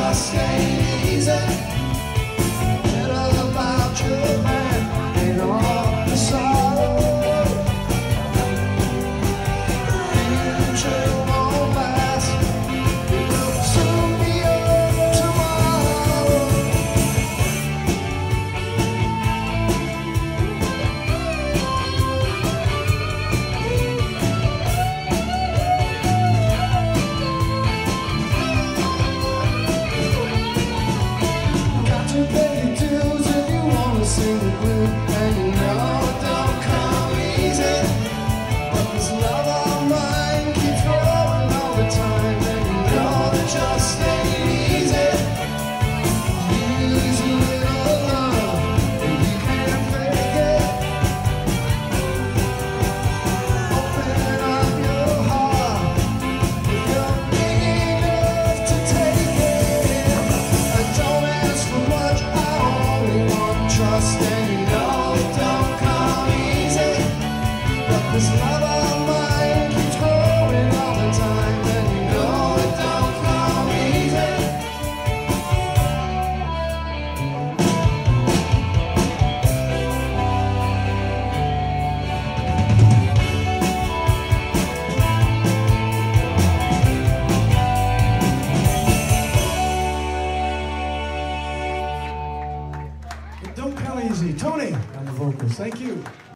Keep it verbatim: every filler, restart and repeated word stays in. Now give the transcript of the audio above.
just ain't easy. Forget about your man and all the sorrow. Future won't last. It will soon be over tomorrow. Got to pay your dues if you wanna sing the blues, and you know it don't come easy. But this love of mine keeps growing all the time, and you know it just ain't easy. Use a little love, and you can't fake it. Open up your heart if you're big enough to take it. I don't ask for much, I only want trust, and you know it don't come easy. But this love of mine keeps growing all the time, and you know it don't come easy. It don't come easy. Tony on the vocals. Thank you.